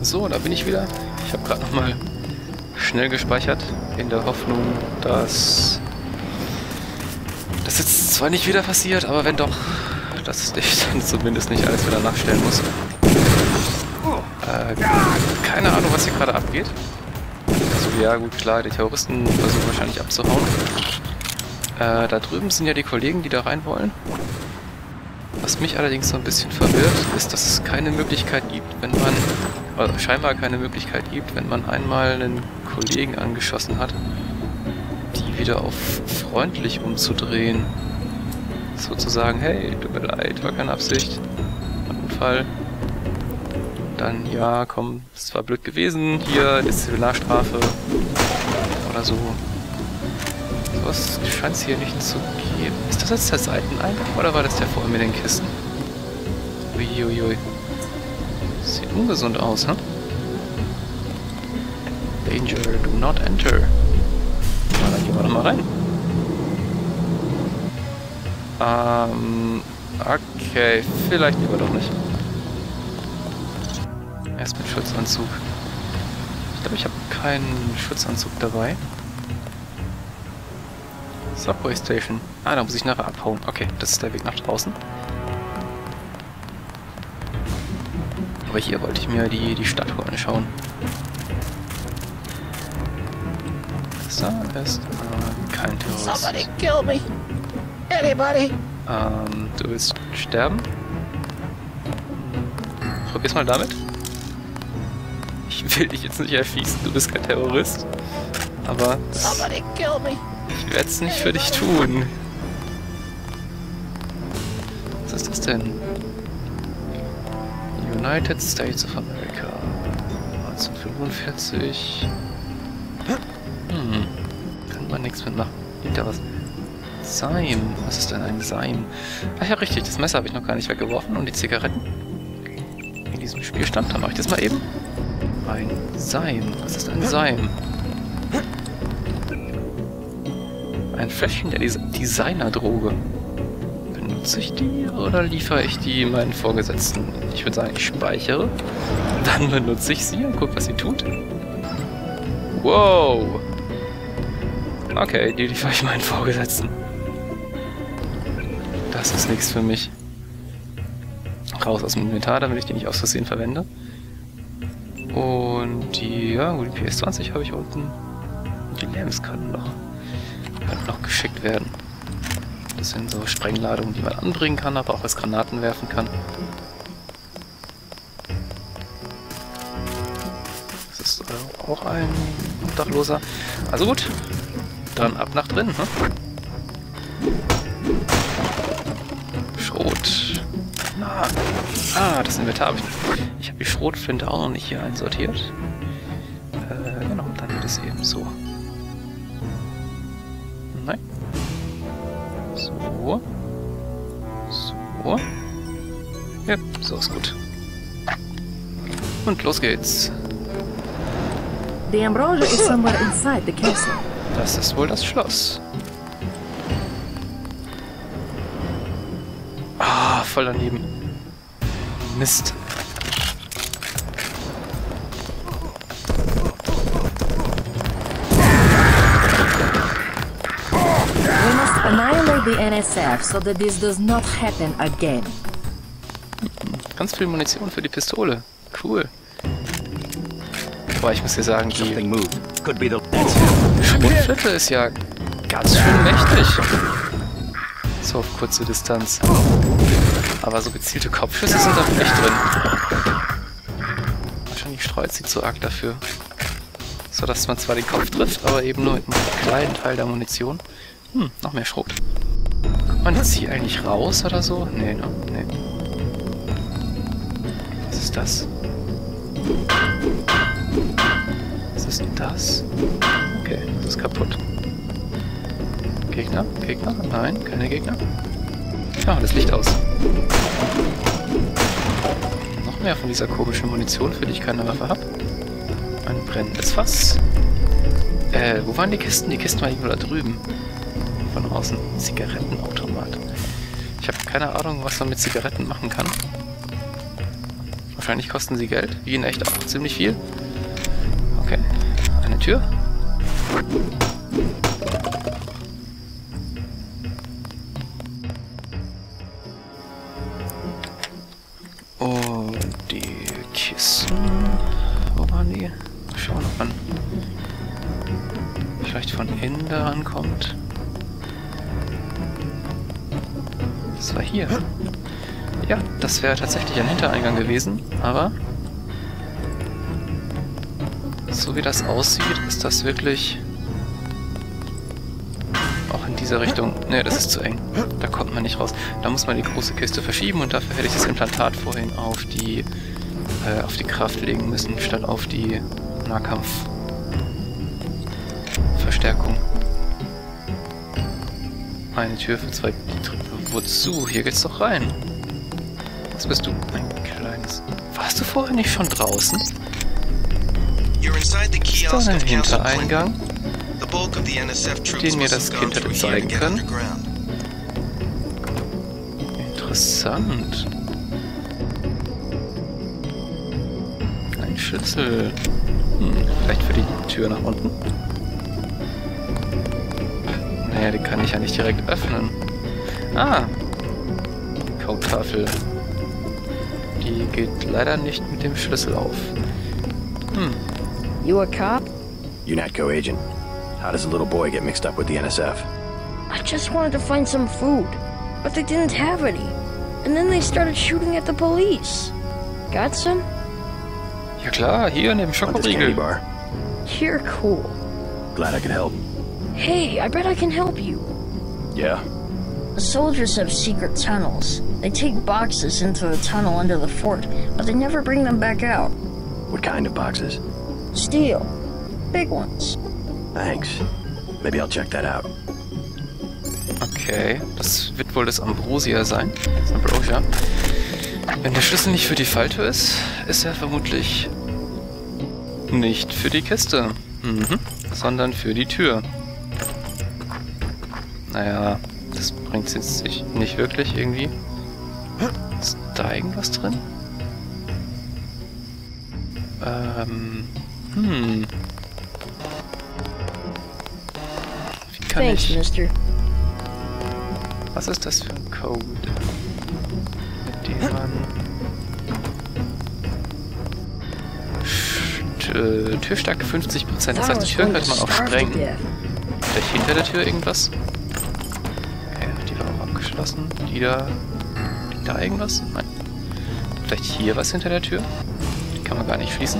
So, da bin ich wieder. Ich habe gerade nochmal schnell gespeichert, in der Hoffnung, dass das jetzt zwar nicht wieder passiert, aber wenn doch, dass ich dann zumindest nicht alles wieder nachstellen muss. Keine Ahnung, was hier gerade abgeht. Also ja, gut, klar, die Terroristen versuchen wahrscheinlich abzuhauen. Da drüben sind ja die Kollegen, die da rein wollen. Was mich allerdings so ein bisschen verwirrt, ist, dass es keine Möglichkeit gibt, wenn man, oder scheinbar keine Möglichkeit gibt, wenn man einmal einen Kollegen angeschossen hat, die wieder auf freundlich umzudrehen. Sozusagen, hey, tut mir leid, war keine Absicht, Unfall. Dann, ja, komm, es war blöd gewesen, hier, Disziplinarstrafe oder so. Sowas scheint es hier nicht zu geben. Ist das jetzt der Seiteneingang oder war das der vorhin mit den Kisten? Uiuiui. Sieht ungesund aus, hm? Danger, do not enter. Na, dann gehen wir doch mal rein. Okay, vielleicht lieber doch nicht. Erst mit Schutzanzug. Ich glaube, ich habe keinen Schutzanzug dabei. Subway Station. Ah, da muss ich nachher abhauen. Okay, das ist der Weg nach draußen. Aber hier wollte ich mir die Statue anschauen. Da ist kein Terrorist. Somebody kill me. Anybody? Du willst sterben? Probier's mal damit. Ich will dich jetzt nicht erschießen, du bist kein Terrorist. Aber Somebody kill me. ich werde es nicht für dich tun. Was ist das denn? United States of America. 1945. Kann man nichts mitmachen. Liegt da was? Seim. Was ist denn ein Seim? Ach ja, richtig. Das Messer habe ich noch gar nicht weggeworfen. Und die Zigaretten. In diesem Spielstand. Dann mache ich das mal eben. Ein Seim. Was ist ein Seim? Ein Fläschchen der Designerdroge. Benutze ich die oder liefere ich die meinen Vorgesetzten? Ich würde sagen, ich speichere. Dann benutze ich sie und gucke, was sie tut. Wow! Okay, die liefere ich meinen Vorgesetzten. Das ist nichts für mich. Raus aus dem Inventar, damit ich die nicht aus Versehen verwende. Und die, ja gut, die PS20 habe ich unten. Und die Lamps könnten noch geschickt werden. Das sind so Sprengladungen, die man anbringen kann, aber auch als Granaten werfen kann. Das ist auch ein Obdachloser. Also gut, dann ab nach drin, hm? Schrot. Na. Das Inventar habe ich nicht. Ich habe die Schrotflinte auch noch nicht hier einsortiert. Genau, dann wird es eben so. Nein. So. So. Ja, so ist gut. Und los geht's. The Ambrosia is somewhere inside the castle. Das ist wohl das Schloss. Ah, voll daneben. Mist. We must annihilate the NSF so that this does not happen again. Ganz viel Munition für die Pistole. Cool. Boah, ich muss dir sagen, die Schrotflinte ist ja ganz schön mächtig. So auf kurze Distanz. Aber so gezielte Kopfschüsse sind da echt drin. Wahrscheinlich streut sie zu arg dafür. So dass man zwar den Kopf trifft, aber eben nur mit einem kleinen Teil der Munition. Noch mehr Schrot. Kommt man jetzt hier eigentlich raus oder so? Nee, ne? Nee. Was ist das? Was ist denn das? Okay, das ist kaputt. Gegner? Gegner? Nein, keine Gegner. Ja, das Licht aus. Noch mehr von dieser komischen Munition, für die ich keine Waffe habe. Ein brennendes Fass. Wo waren die Kisten? Die Kisten waren irgendwo da drüben. Von außen. Zigarettenautomat. Ich habe keine Ahnung, was man mit Zigaretten machen kann. Wahrscheinlich kosten sie Geld. Wie in echt auch ziemlich viel. Okay. Eine Tür. Und die Kissen. Wo waren die? Schauen, ob man vielleicht von innen da rankommt. Das war hier. Ja, das wäre tatsächlich ein Hintereingang gewesen, aber so wie das aussieht, ist das wirklich auch in dieser Richtung. Ne, das ist zu eng. Da kommt man nicht raus. Da muss man die große Kiste verschieben und dafür hätte ich das Implantat vorhin auf die Kraft legen müssen, statt auf die Nahkampfverstärkung. Eine Tür für 2 Tritte. Wozu? Hier geht's doch rein. Was bist du? Ein kleines... Warst du vorher nicht schon draußen? Ist da ein Hintereingang, den mir das Kind hätte zeigen können? Interessant. Ein Schlüssel. Vielleicht für die Tür nach unten? Naja, die kann ich ja nicht direkt öffnen. Ah! Die Codetafel. Die geht leider nicht mit dem Schlüssel auf. You a cop? UNATCO agent. How does a little boy get mixed up with the NSF? I just wanted to find some food, but they didn't have any. And then they started shooting at the police. Got some? Ja klar, hier neben Want this candy Schokoriegel. bar? You're cool. Glad I could help. Hey, I bet I can help you. Yeah? The soldiers have secret tunnels. They take boxes into the tunnel under the fort, but they never bring them back out. What kind of boxes? Steel. Big ones. Thanks. Maybe I'll check that out. Okay, das wird wohl das Ambrosia sein. Das Ambrosia. Wenn der Schlüssel nicht für die Falltür ist, ist er vermutlich nicht für die Kiste, sondern für die Tür. Naja, das bringt es jetzt nicht wirklich irgendwie. Ist da irgendwas drin? Wie kann Thanks, ich... mister. Was ist das für ein Code? Mit dem man... Türstärke 50%. Das heißt, die Tür könnte man auch sprengen. Vielleicht hinter der Tür irgendwas? Okay, die war auch abgeschlossen. Die da... Liegt da irgendwas? Nein. Vielleicht hier was hinter der Tür? Die kann man gar nicht schließen.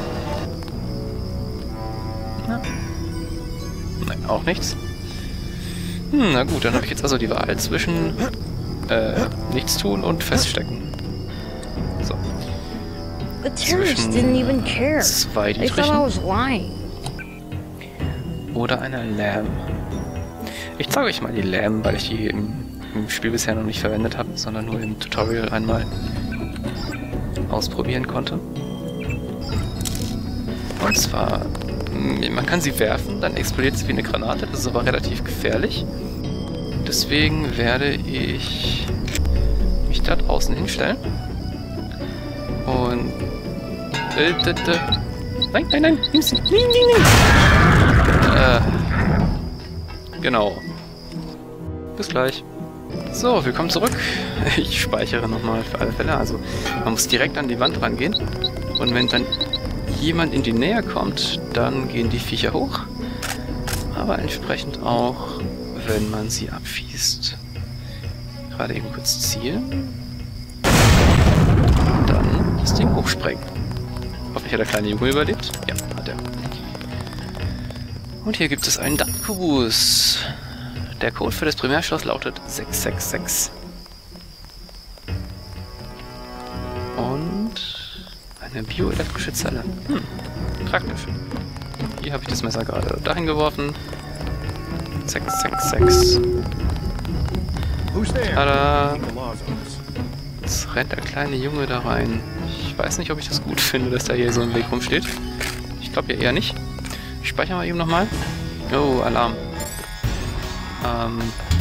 Ja. Nein, auch nichts. Na gut, dann habe ich jetzt also die Wahl zwischen nichts tun und feststecken. So. The terrorists didn't even care. Zwei They thought I Dietrichen was lying. oder einer Lamb. Ich zeige euch mal die Lamb, weil ich die im Spiel bisher noch nicht verwendet habe, sondern nur im Tutorial einmal ausprobieren konnte. Und zwar, man kann sie werfen, dann explodiert sie wie eine Granate, das ist aber relativ gefährlich. Deswegen werde ich mich da draußen hinstellen. Und... Nein, nein, nein! Nimm sie! Nein! Genau. Bis gleich. So, willkommen zurück. Ich speichere nochmal für alle Fälle. Also, man muss direkt an die Wand rangehen. Und wenn dann jemand in die Nähe kommt, dann gehen die Viecher hoch. Aber entsprechend auch, wenn man sie abschießt. Gerade eben kurz zielen. Dann das Ding hochsprengen. Hoffentlich hat der kleine Junge überlebt. Ja, hat er. Und hier gibt es einen Datenkubus. Der Code für das Primärschloss lautet 666. Und eine bioelektrische Zelle. Praktisch. Hier habe ich das Messer gerade dahin geworfen. 666. Tada! Jetzt rennt der kleine Junge da rein. Ich weiß nicht, ob ich das gut finde, dass da hier so ein Weg rumsteht. Ich glaube ja eher nicht. Ich speichere mal eben nochmal. Oh, Alarm.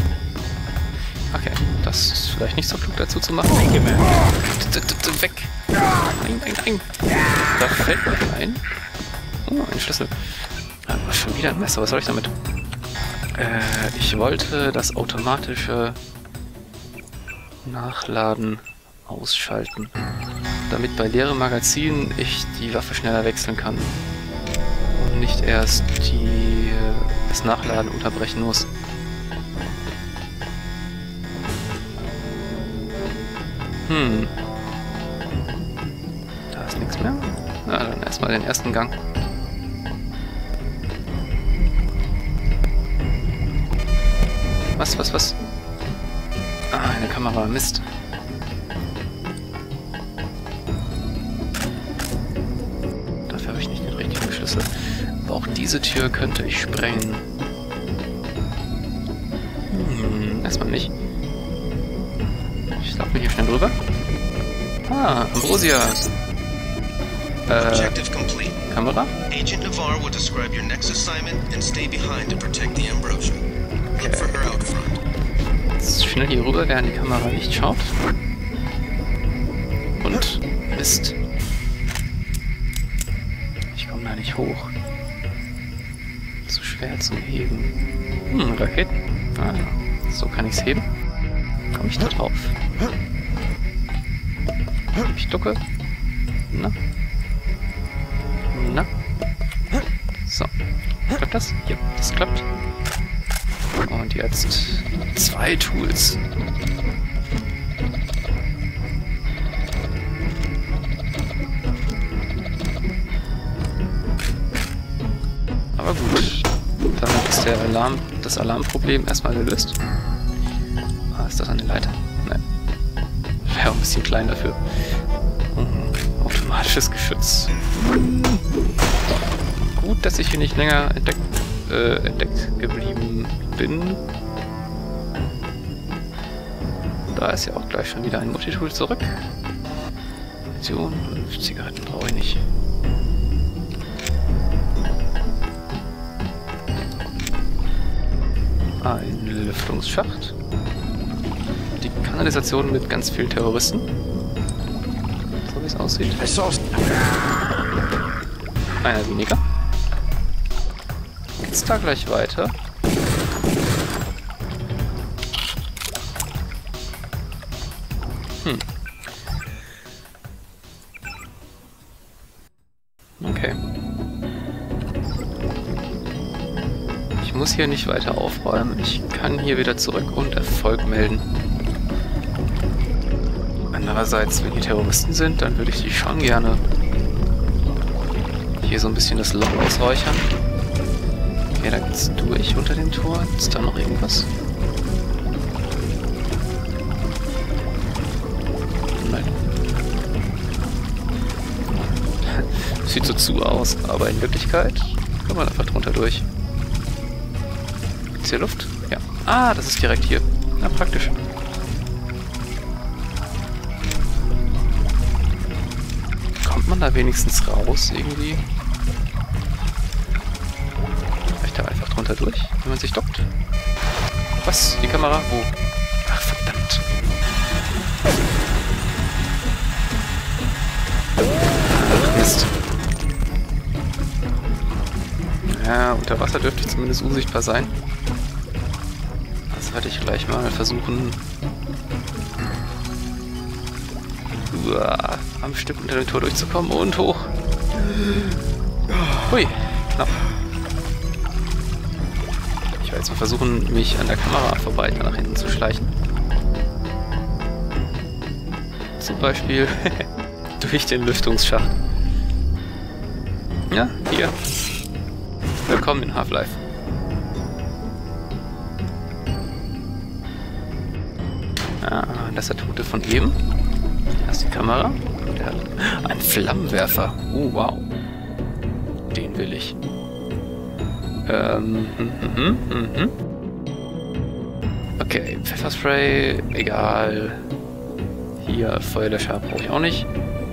Okay, das ist vielleicht nicht so klug dazu zu machen. Weg! Nein. Da fällt mir ein. Oh, ein Schlüssel. Ah, schon wieder ein Messer. Was soll ich damit? Ich wollte das automatische Nachladen ausschalten, damit bei leeren Magazinen ich die Waffe schneller wechseln kann und nicht erst das Nachladen unterbrechen muss. Da ist nichts mehr. Na, dann erstmal den ersten Gang. Was? Ah, eine Kamera. Mist. Dafür habe ich nicht den richtigen Schlüssel. Aber auch diese Tür könnte ich sprengen. Erstmal nicht. Ich laufe mir hier schnell drüber. Ah, Ambrosia. Objective complete. Kamera? Agent Navarre will describe your next assignment and stay behind to protect the Ambrosia. Look for her out front. Jetzt schnell hier rüber, während die Kamera nicht schaut. Und Mist. Ich komme da nicht hoch. Zu schwer zum Heben. Raketen. Ah, so kann ich's heben. Komme ich da drauf? Ich ducke. Na? So. Klappt das? Ja, das klappt. Und jetzt 2 Tools. Aber gut. Damit ist das Alarmproblem erstmal gelöst. Ah, ist das eine Leiter? Nein. Wäre auch ein bisschen klein dafür. Automatisches Geschütz. Gut, dass ich hier nicht länger entdeckt geblieben bin. Da ist ja auch gleich schon wieder ein Multitool zurück. Munition und Zigaretten brauche ich nicht. Ein Lüftungsschacht. Die Kanalisation mit ganz vielen Terroristen. So wie es aussieht. Einer weniger. Geht's da gleich weiter? Okay. Ich muss hier nicht weiter aufräumen. Ich kann hier wieder zurück und Erfolg melden. Andererseits, wenn hier Terroristen sind, dann würde ich die schon gerne hier so ein bisschen das Loch ausräuchern. Okay, da geht's durch unter dem Tor. Ist da noch irgendwas? Nein. Sieht so zu aus, aber in Wirklichkeit kann man einfach drunter durch. Ist hier Luft? Ja. Ah, das ist direkt hier. Na, praktisch. Kommt man da wenigstens raus irgendwie? Vielleicht da einfach drunter durch, wenn man sich dockt? Was? Die Kamera? Wo? Ach, verdammt. Ach, Mist. Ja, unter Wasser dürfte ich zumindest unsichtbar sein. Das werde ich gleich mal versuchen. Am Stück unter dem Tor durchzukommen und hoch. Hui, knapp. Ich werde jetzt mal versuchen, mich an der Kamera vorbei nach hinten zu schleichen. Zum Beispiel durch den Lüftungsschacht. Ja, hier. Willkommen in Half-Life. Ah, das ist der Tote von eben. Da ist die Kamera. Der hat einen Flammenwerfer. Oh, wow. Den will ich. Okay, Pfefferspray, egal. Hier, Feuerlöscher brauche ich auch nicht.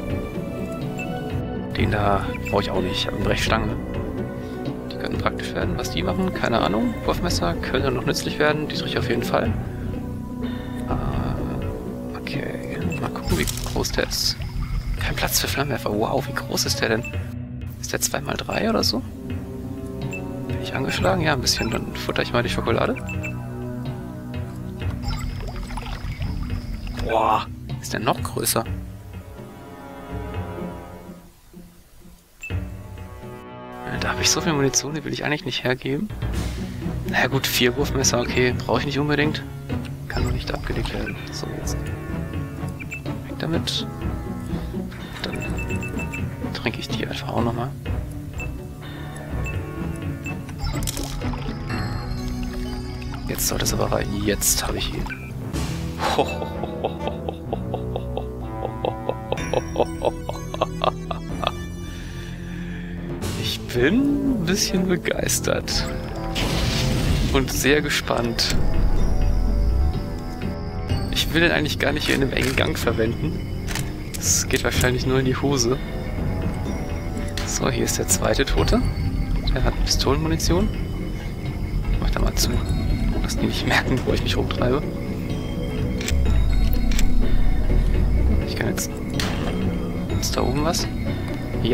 Den da brauche ich auch nicht. Ich habe eine Brechstange. Die können praktisch werden. Was die machen, keine Ahnung. Wurfmesser könnte noch nützlich werden. Dietrich auf jeden Fall. Okay, mal gucken, wie groß der ist. Kein Platz für Flammenwerfer. Wow, wie groß ist der denn? Ist der 2x3 oder so? Bin ich angeschlagen? Ja, ein bisschen. Dann futter ich mal die Schokolade. Boah, ist der noch größer? Da habe ich so viel Munition, die will ich eigentlich nicht hergeben. Na ja, gut, 4 Wurfmesser, okay, brauche ich nicht unbedingt. Kann doch nicht abgelegt werden. So, jetzt. Weg damit. Dann trinke ich die einfach auch nochmal. Jetzt soll das aber rein. Jetzt habe ich ihn. Ich bin ein bisschen begeistert. Und sehr gespannt. Ich will den eigentlich gar nicht hier in einem engen Gang verwenden. Das geht wahrscheinlich nur in die Hose. So, hier ist der zweite Tote. Der hat Pistolenmunition. Ich mach da mal zu, dass die nicht merken, wo ich mich rumtreibe. Ich kann jetzt... Ist da oben was? Ja.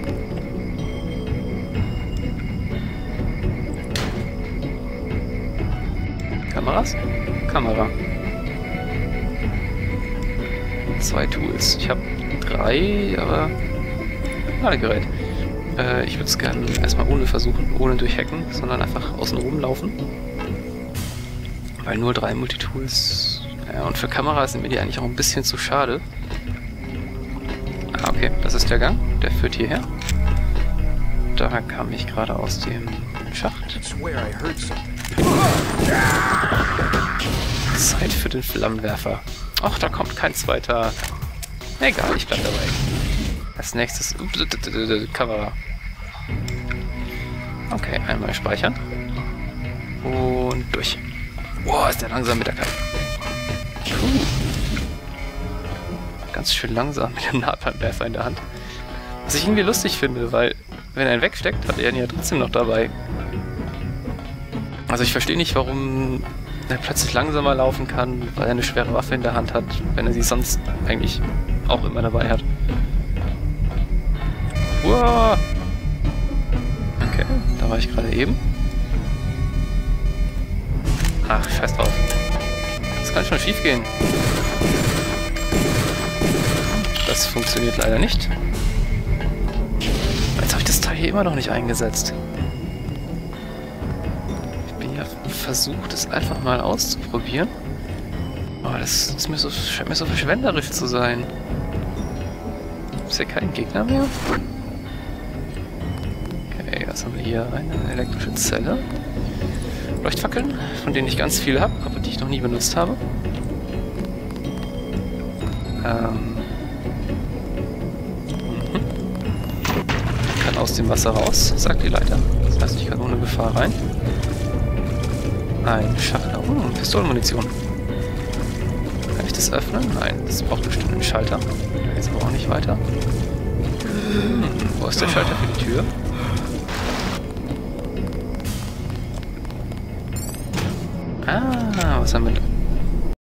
Kameras? Kamera. 2 Tools. Ich habe 3, aber... Ladegerät. Ich würde es gerne erstmal ohne versuchen, ohne durchhacken, sondern einfach außen rumlaufen. Weil nur 3 Multitools... Ja, und für Kameras sind mir die eigentlich auch ein bisschen zu schade. Ah, okay, das ist der Gang. Der führt hierher. Da kam ich gerade aus dem Schacht. Zeit für den Flammenwerfer. Ach, da kommt kein zweiter. Egal, ich bleib dabei. Als nächstes... Kamera. Okay, einmal speichern. Und durch. Boah, ist der langsam mit der Karte. Ganz schön langsam mit dem Nahflammenwerfer in der Hand. Was ich irgendwie lustig finde, weil wenn er ihn wegsteckt, hat er ihn ja trotzdem noch dabei. Also ich verstehe nicht, warum er plötzlich langsamer laufen kann, weil er eine schwere Waffe in der Hand hat, wenn er sie sonst eigentlich auch immer dabei hat. Wow. Okay, da war ich gerade eben. Ach, scheiß drauf. Das kann schon schief gehen. Das funktioniert leider nicht. Jetzt habe ich das Teil hier immer noch nicht eingesetzt. Ich bin ja versucht, es einfach mal auszuprobieren. Aber das ist scheint mir so verschwenderisch zu sein. Ist ja kein Gegner mehr. Okay, was haben wir hier? Eine elektrische Zelle. Leuchtfackeln, von denen ich ganz viele habe, aber die ich noch nie benutzt habe. Ich kann aus dem Wasser raus, sagt die Leiter. Das heißt, ich kann ohne Gefahr rein. Ein Schacht. Oh, Pistolenmunition. Kann ich das öffnen? Nein, das braucht bestimmt einen Schalter. Da geht's aber auch nicht weiter. Wo ist der Schalter für die Tür? Ah, was haben wir da?